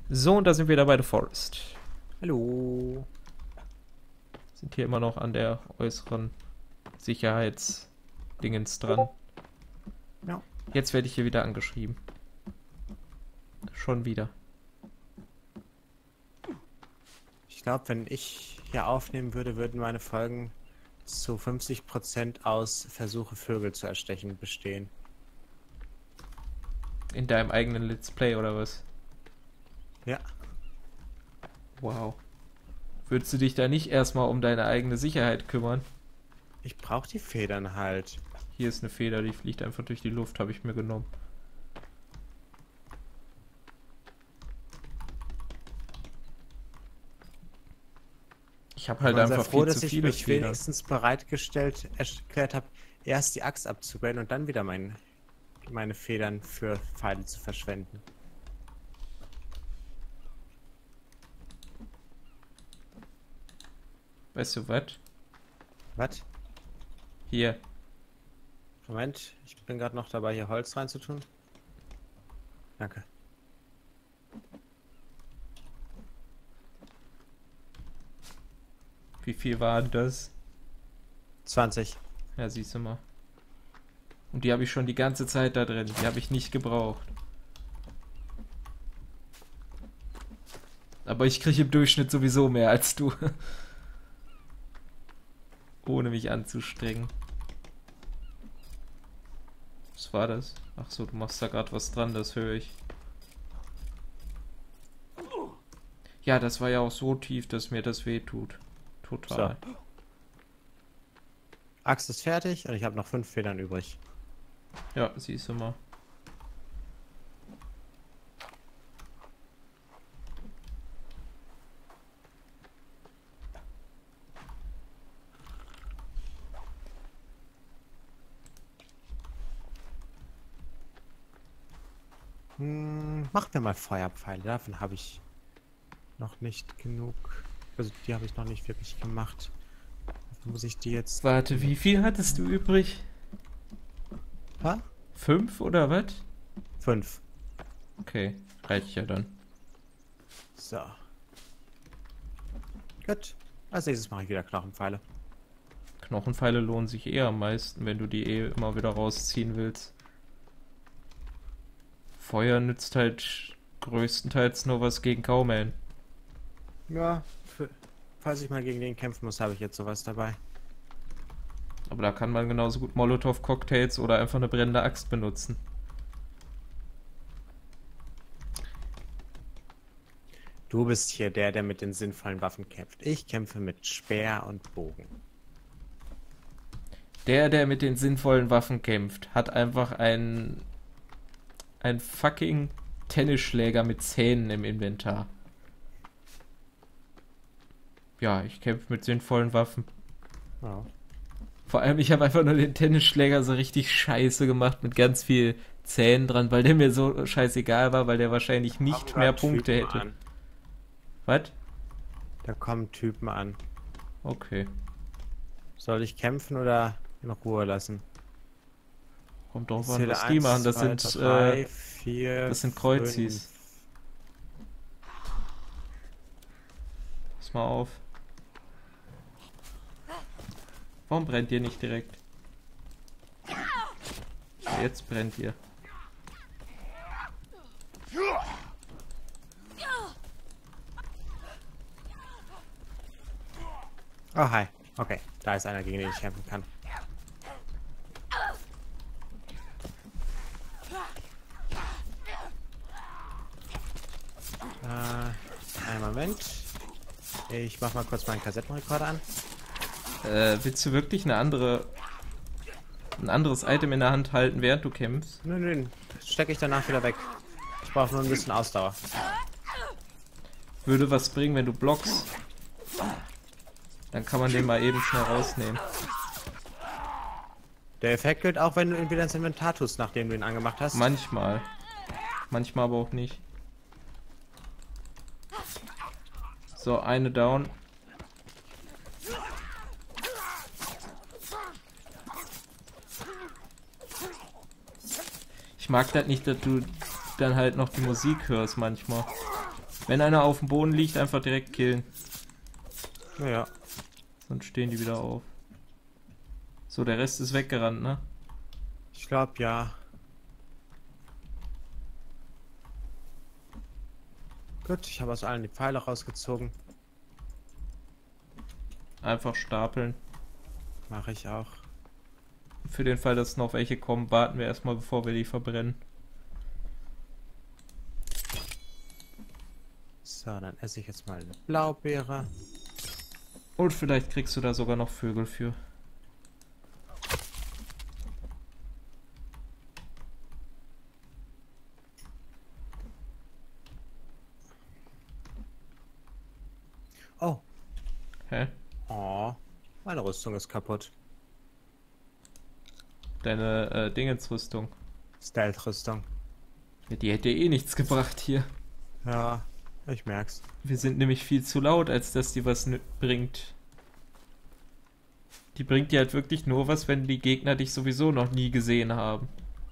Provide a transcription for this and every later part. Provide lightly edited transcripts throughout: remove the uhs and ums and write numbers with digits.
So, und da sind wir wieder bei The Forest. Hallo. Sind hier immer noch an der äußeren Sicherheitsdingens dran. Ja. Jetzt werde ich hier wieder angeschrieben. Schon wieder. Ich glaube, wenn ich hier aufnehmen würde, würden meine Folgen zu 50% aus Versuche, Vögel zu erstechen bestehen. In deinem eigenen Let's Play oder was? Ja. Wow. Würdest du dich da nicht erstmal um deine eigene Sicherheit kümmern? Ich brauche die Federn halt. Hier ist eine Feder, die fliegt einfach durch die Luft, habe ich mir genommen. Ich habe halt Aber sei einfach froh, viel dass zu ich viele mich Federn. wenigstens erklärt habe, erst die Axt abzugraden und dann wieder meine Federn für Pfeile zu verschwenden. Weißt du was? Was? Hier. Moment, ich bin gerade noch dabei, hier Holz reinzutun. Danke. Wie viel war das? 20. Ja, siehst du mal. Und die habe ich schon die ganze Zeit da drin. Die habe ich nicht gebraucht. Aber ich kriege im Durchschnitt sowieso mehr als du. Ohne mich anzustrengen. Was war das? Ach so, du machst da gerade was dran, das höre ich. Ja, das war ja auch so tief, dass mir das weh tut. Total. So. Axt ist fertig und ich habe noch 5 Federn übrig. Ja, siehst du mal. Mach mir mal Feuerpfeile. Davon habe ich noch nicht genug. Also die habe ich noch nicht wirklich gemacht. Dafür muss ich die jetzt... Warte, wie viel hattest du übrig? Ha? 5 oder was? 5. Okay, reicht ja dann. So. Gut. Als nächstes mache ich wieder Knochenpfeile. Knochenpfeile lohnen sich eher am meisten, wenn du die immer wieder rausziehen willst. Feuer nützt halt größtenteils nur was gegen Cowman. Ja, falls ich mal gegen den kämpfen muss, habe ich jetzt sowas dabei. Aber da kann man genauso gut Molotow-Cocktails oder einfach eine brennende Axt benutzen. Du bist hier der mit den sinnvollen Waffen kämpft. Ich kämpfe mit Speer und Bogen. Der mit den sinnvollen Waffen kämpft, hat einfach ein fucking Tennisschläger mit Zähnen im Inventar. Ja, ich kämpfe mit sinnvollen Waffen. Ja. Vor allem, ich habe einfach nur den Tennisschläger so richtig scheiße gemacht mit ganz viel Zähnen dran, weil der mir so scheißegal war, weil der wahrscheinlich nicht mehr Punkte hätte. An. Was? Da kommen Typen an. Okay. Soll ich kämpfen oder in Ruhe lassen? Kommt drauf Ich an, zähle was die machen. Das 1, 2, sind, 3, 4, das sind Kreuzis. 5. Pass mal auf. Warum brennt ihr nicht direkt? Ja, jetzt brennt ihr. Oh, hi. Okay, da ist einer, gegen den ich kämpfen kann. Einen Moment. Ich mach mal kurz meinen Kassettenrekorder an. Willst du wirklich ein anderes Item in der Hand halten, während du kämpfst? Nö, das stecke ich danach wieder weg. Ich brauche nur ein bisschen Ausdauer. Würde was bringen, wenn du blockst. Dann kann man den mal eben schnell rausnehmen. Der Effekt gilt auch, wenn du ihn wieder ins Inventar tust, nachdem du ihn angemacht hast. Manchmal. Manchmal aber auch nicht. So, eine down. Ich mag das nicht, dass du dann halt noch die Musik hörst manchmal. Wenn einer auf dem Boden liegt, einfach direkt killen. Naja. Sonst stehen die wieder auf. So, der Rest ist weggerannt, ne? Ich glaube ja. Gut, ich habe aus allen die Pfeile rausgezogen. Einfach stapeln. Mache ich auch. Für den Fall, dass noch welche kommen, warten wir erstmal, bevor wir die verbrennen. So, dann esse ich jetzt mal eine Blaubeere. Und vielleicht kriegst du da sogar noch Vögel für. Oh. Hä? Oh. Meine Rüstung ist kaputt. Deine Dingensrüstung. Stealth-Rüstung. Ja, die hätte eh nichts gebracht hier. Ja, ich merk's. Wir sind nämlich viel zu laut, als dass die was bringt. Die bringt dir halt wirklich nur was, wenn die Gegner dich sowieso noch nie gesehen haben.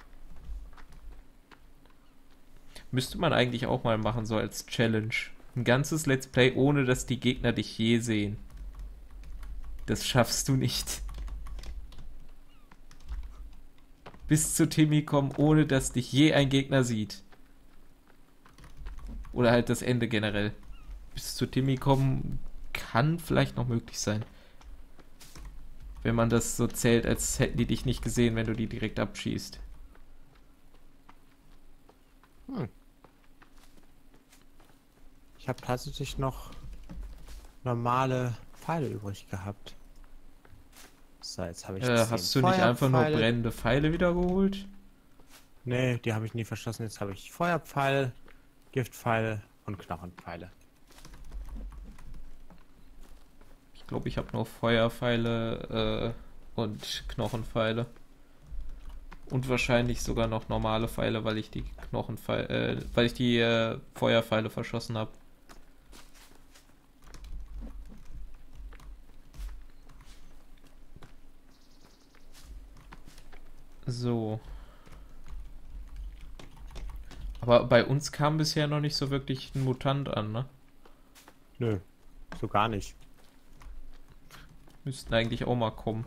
Müsste man eigentlich auch mal machen, so als Challenge. Ein ganzes Let's Play, ohne dass die Gegner dich je sehen. Das schaffst du nicht. Bis zu Timmy kommen, ohne dass dich je ein Gegner sieht. Oder halt das Ende generell. Bis zu Timmy kommen kann vielleicht noch möglich sein. Wenn man das so zählt, als hätten die dich nicht gesehen, wenn du die direkt abschießt. Ich habe tatsächlich noch normale Pfeile übrig gehabt. So, jetzt habe ich 10 Hast du nicht einfach nur Feuerpfeile. brennende Pfeile wiedergeholt? Nee, die habe ich nie verschossen. Jetzt habe ich Feuerpfeil, Giftpfeil und Knochenpfeile. Ich glaube, ich habe nur Feuerpfeile und Knochenpfeile. Und wahrscheinlich sogar noch normale Pfeile, weil ich die Feuerpfeile verschossen habe. So. Aber bei uns kam bisher noch nicht so wirklich ein Mutant an, ne? Nö, so gar nicht. Müssten eigentlich auch mal kommen.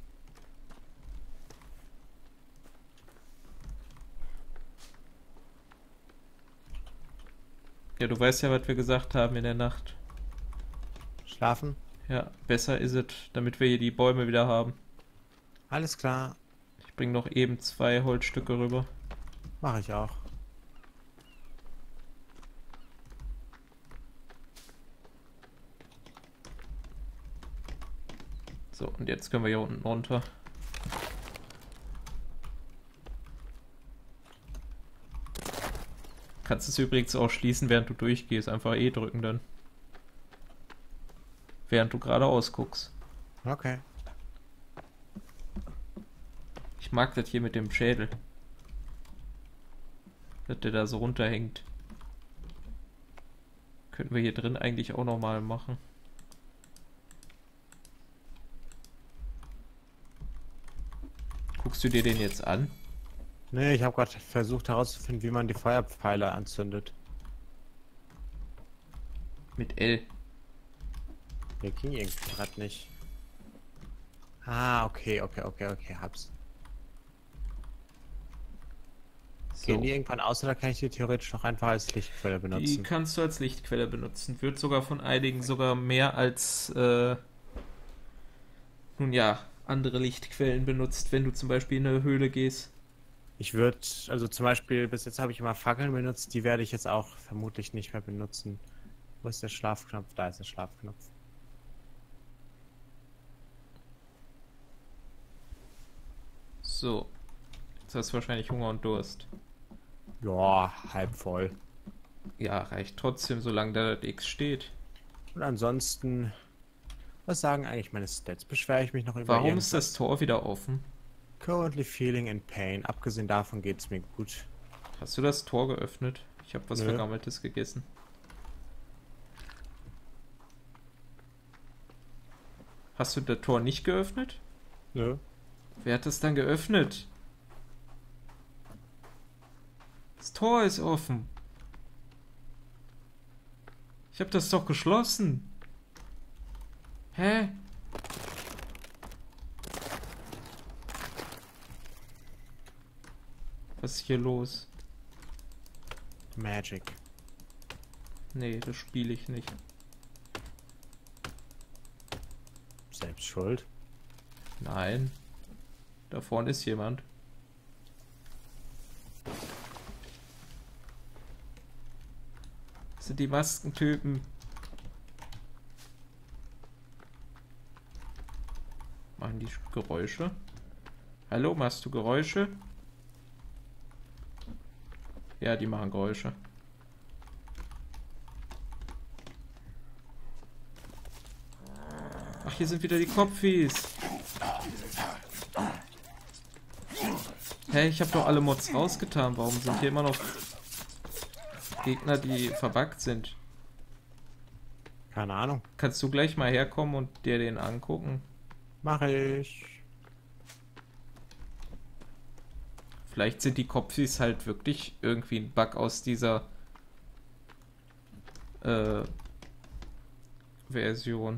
Ja, du weißt ja, was wir gesagt haben in der Nacht. Schlafen? Ja, besser ist es, damit wir hier die Bäume wieder haben. Alles klar, Ich bringe noch eben 2 Holzstücke rüber. mache ich auch. So, und jetzt können wir hier unten runter. Kannst es übrigens auch schließen, während du durchgehst. Einfach E drücken dann. Während du geradeaus guckst. Okay. Ich mag das hier mit dem Schädel. Dass der da so runterhängt. Könnten wir hier drin eigentlich auch nochmal machen. Guckst du dir den jetzt an? Nee, ich habe gerade versucht herauszufinden, wie man die Feuerpfeile anzündet. Mit L. Der ging irgendwie gerade nicht. Ah, okay, hab's. So. Gehen die irgendwann aus oder kann ich die theoretisch noch einfach als Lichtquelle Die benutzen? kannst du als Lichtquelle benutzen. Wird sogar von einigen sogar mehr als, nun ja, andere Lichtquellen benutzt, wenn du zum Beispiel in eine Höhle gehst. Ich würde, also zum Beispiel, bis jetzt habe ich immer Fackeln benutzt, die werde ich jetzt auch vermutlich nicht mehr benutzen. Wo ist der Schlafknopf? Da ist der Schlafknopf. So. Jetzt hast du wahrscheinlich Hunger und Durst. Ja, halb voll. Ja, reicht trotzdem, solange da das X steht. Und ansonsten, was sagen eigentlich meine Stats? Beschwere ich mich noch über Warum irgendwas? ist das Tor wieder offen? Currently feeling in pain. Abgesehen davon geht's mir gut. Hast du das Tor geöffnet? Ich habe was Nö. Vergammeltes gegessen. Hast du das Tor nicht geöffnet? Nö. Wer hat das dann geöffnet? Das Tor ist offen. habe das doch geschlossen. Hä? Was ist hier los? Magic. Nee, das spiele ich nicht. Selbst schuld. Nein. Da vorne ist jemand. Das sind die Maskentypen. Machen die Geräusche? Hallo, machst du Geräusche? Ja, die machen Geräusche. Ach, hier sind wieder die Kopfis. Hey, ich habe doch alle Mods rausgetan. Warum sind hier immer noch Gegner, die verbuggt sind? Keine Ahnung. Kannst du gleich mal herkommen und dir den angucken? Mache ich. Vielleicht sind die Kopfis halt wirklich irgendwie ein Bug aus dieser Version.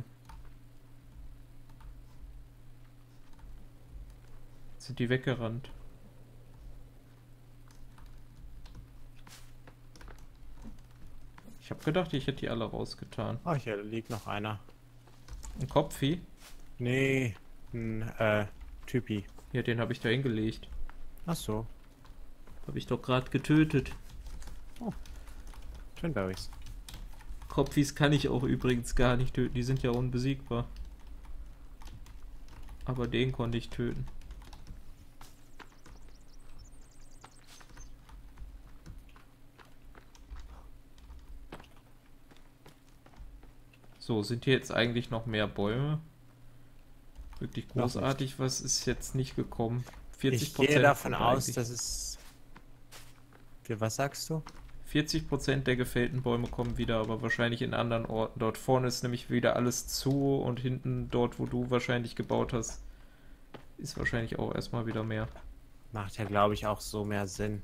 Sind die weggerannt? Ich habe gedacht, ich hätte die alle rausgetan. Oh, hier liegt noch einer. Ein Kopfvieh? Nee, ein Typi. Ja, den habe ich da hingelegt. Ach so. Habe ich doch gerade getötet. Twinberries. Kopfis kann ich auch übrigens gar nicht töten. Die sind ja unbesiegbar. Aber den konnte ich töten. So, sind hier jetzt eigentlich noch mehr Bäume? Wirklich großartig, was ist jetzt nicht gekommen? 40% Ich gehe davon kommt aus, eigentlich. dass es... Was sagst du? 40% der gefällten Bäume kommen wieder, aber wahrscheinlich in anderen Orten. Dort vorne ist nämlich wieder alles zu und hinten dort, wo du wahrscheinlich gebaut hast, ist wahrscheinlich auch erstmal wieder mehr. Macht ja, glaube ich, auch so mehr Sinn.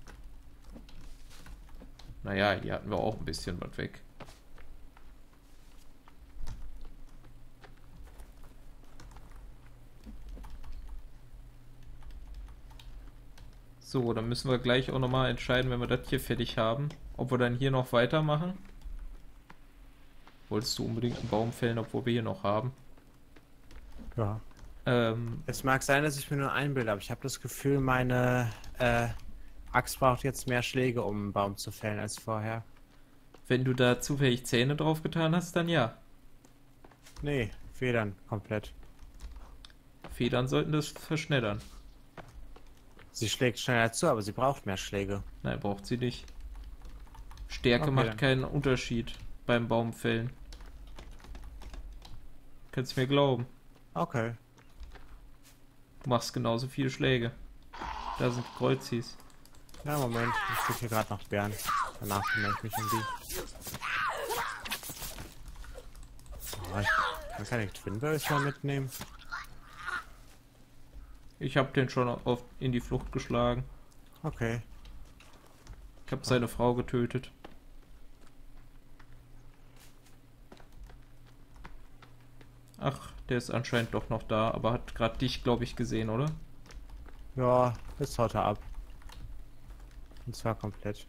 Naja, hier hatten wir auch ein bisschen was weg. So, dann müssen wir gleich auch nochmal entscheiden, wenn wir das hier fertig haben, ob wir dann hier noch weitermachen. Wolltest du unbedingt einen Baum fällen, obwohl wir hier noch haben? Ja. Es mag sein, dass ich mir nur einbilde, aber ich habe das Gefühl, meine Axt braucht jetzt mehr Schläge, um einen Baum zu fällen als vorher. Wenn du da zufällig Zähne drauf getan hast, dann ja. Nee, Federn komplett. Federn sollten das verschnellern. Sie schlägt schneller zu, aber sie braucht mehr Schläge. Nein, braucht sie nicht. Stärke Okay, macht dann. keinen Unterschied beim Baumfällen. Kannst mir glauben. Okay. Du machst genauso viele Schläge. Da sind die Kreuzis. Ja, Moment. Ich krieg hier gerade noch Bären. Danach kümmere ich mich um die. Oh, ich kann keine Twinberries mal mitnehmen. Ich habe den schon oft in die Flucht geschlagen. Okay. Ich habe seine Frau getötet. Ach, der ist anscheinend doch noch da, aber hat gerade dich, glaube ich, gesehen, oder? Ja, jetzt haut er ab. Und zwar komplett.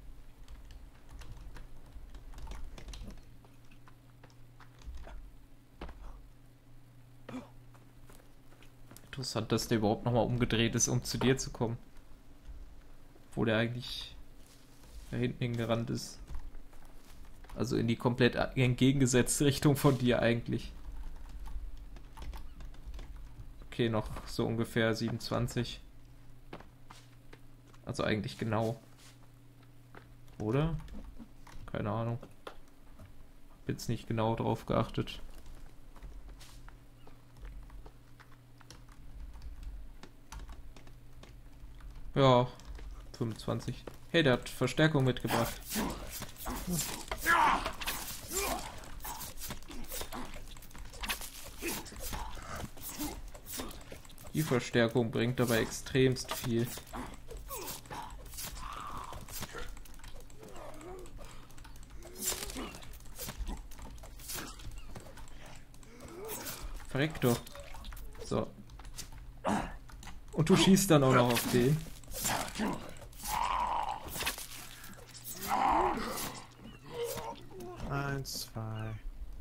Interessant, dass der überhaupt nochmal umgedreht ist, um zu dir zu kommen. Wo der eigentlich da hinten hingerannt ist. Also in die komplett entgegengesetzte Richtung von dir eigentlich. Okay, noch so ungefähr 27. Also eigentlich genau. Oder? Keine Ahnung. Hab jetzt nicht genau drauf geachtet. Ja, 25. Hey, der hat Verstärkung mitgebracht. Die Verstärkung bringt aber extremst viel. Verreck doch. So. Und du schießt dann auch noch auf den. Eins, zwei.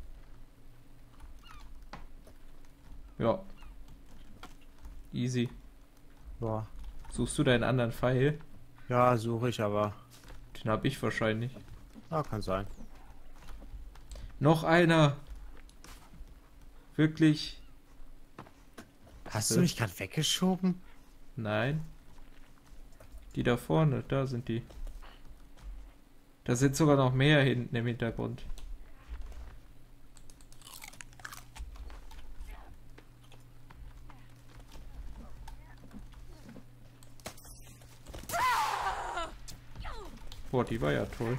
Ja. Easy. Boah. Suchst du deinen anderen Pfeil? Ja, suche ich aber. Den habe ich wahrscheinlich. Ja, kann sein. Noch einer. Wirklich? Hast du mich gerade weggeschoben? Nein. Die da vorne, da sind die. Da sind sogar noch mehr hinten im Hintergrund. Boah, die war ja toll.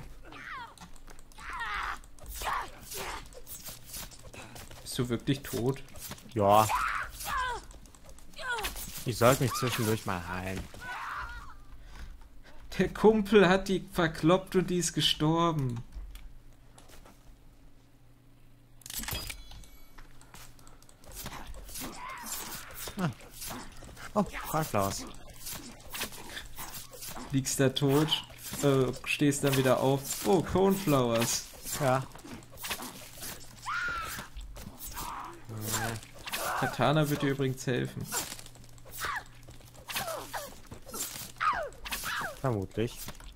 Bist du wirklich tot? Ja. Ich sollte mich zwischendurch mal heilen. Der Kumpel hat die verkloppt und die ist gestorben. Ah. Oh, Cornflowers. Liegst da tot, stehst dann wieder auf. Oh, Cornflowers. Ja. Katana wird dir übrigens helfen. Vermutlich.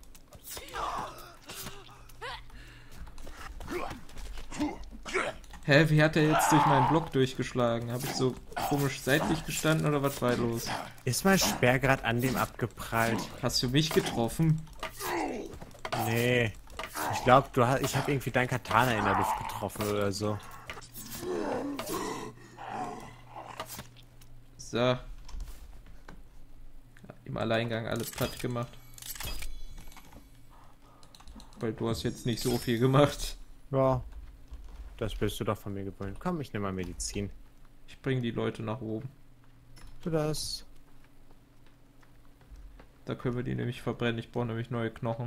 Hä, wie hat er jetzt durch meinen Block durchgeschlagen? Habe ich so komisch seitlich gestanden oder was war los? Ist mein Speer gerade an dem abgeprallt? Hast du mich getroffen? Nee. Ich glaube, ich habe irgendwie dein Katana in der Luft getroffen oder so. So. Im Alleingang alles platt gemacht. Weil du hast jetzt nicht so viel gemacht. Ja. Das bist du doch von mir gewöhnt. Komm, ich nehme mal Medizin. Ich bringe die Leute nach oben. Du das? Da können wir die nämlich verbrennen. Ich brauche nämlich neue Knochen.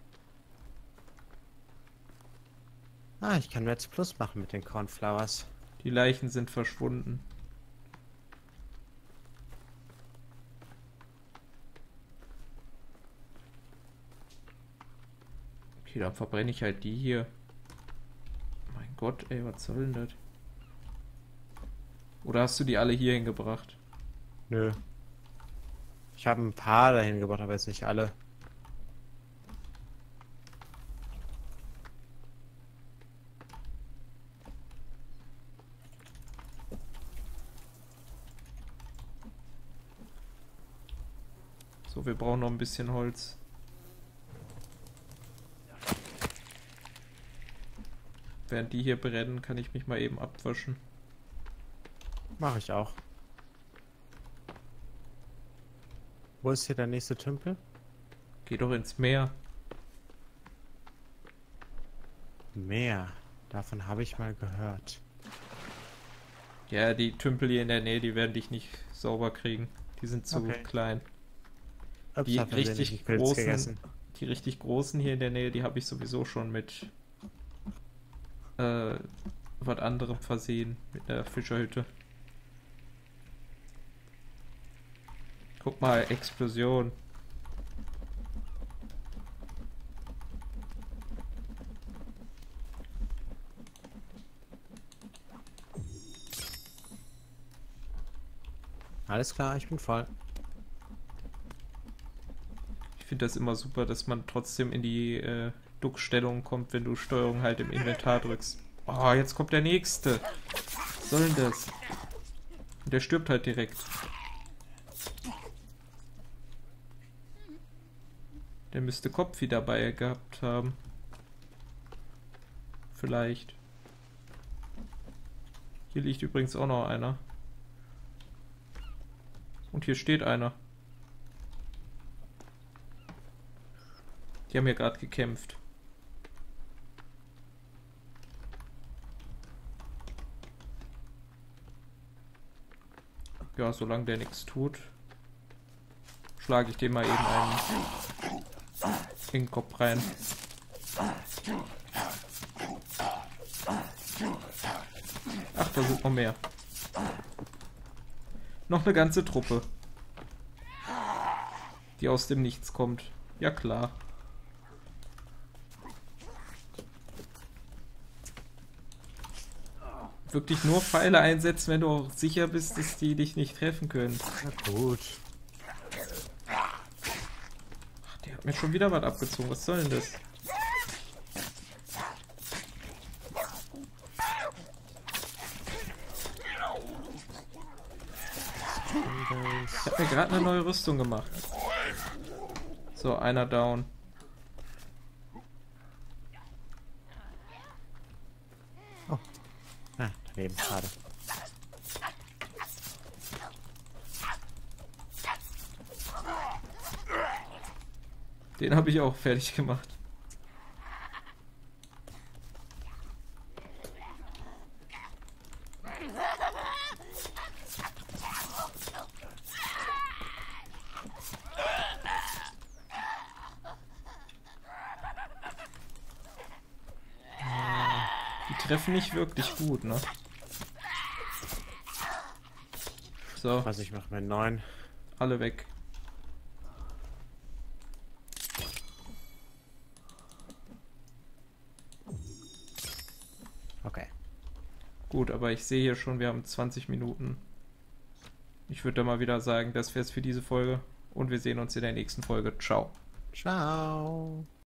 Ah, ich kann Reds Plus machen mit den Cornflowers. Die Leichen sind verschwunden. Okay, dann verbrenne ich halt die hier. Mein Gott, ey, was soll denn das? Oder hast du die alle hier hingebracht? Nö. Ich habe ein paar dahin gebracht, aber jetzt nicht alle. So, wir brauchen noch ein bisschen Holz. Während die hier brennen, kann ich mich mal eben abwaschen. Mache ich auch. Wo ist hier der nächste Tümpel? Geh doch ins Meer. Meer. Davon habe ich mal gehört. Ja, die Tümpel hier in der Nähe, die werden dich nicht sauber kriegen. Die sind zu klein. Ups, Die richtig großen hier in der Nähe, die habe ich sowieso schon mit was anderem versehen, mit der Fischerhütte. Guck mal, Explosion. Alles klar, ich bin voll. Ich finde das immer super, dass man trotzdem in die Duckstellung kommt, wenn du Steuerung halt im Inventar drückst. Oh, jetzt kommt der nächste. Was soll denn das? Und der stirbt halt direkt. Der müsste Kopfi dabei gehabt haben. Vielleicht. Hier liegt übrigens auch noch einer. Und hier steht einer. Die haben ja gerade gekämpft. Ja, solange der nichts tut, schlage ich dem mal eben einen in den Kopf rein. Ach, da sind noch mehr. Noch eine ganze Truppe. Die aus dem Nichts kommt. Ja klar. Wirklich nur Pfeile einsetzen, wenn du auch sicher bist, dass die dich nicht treffen können. Na gut. Ach, der hat mir schon wieder was abgezogen. Was soll denn das? Ich habe mir gerade eine neue Rüstung gemacht. So, einer down. Oh. Ah, daneben, schade. Den habe ich auch fertig gemacht. Die treffen nicht wirklich gut, ne? So. Was, ich mache mir 9. Alle weg. Okay. Gut, aber ich sehe hier schon, wir haben 20 Minuten. Ich würde da mal wieder sagen, das wär's für diese Folge. Und wir sehen uns in der nächsten Folge. Ciao. Ciao.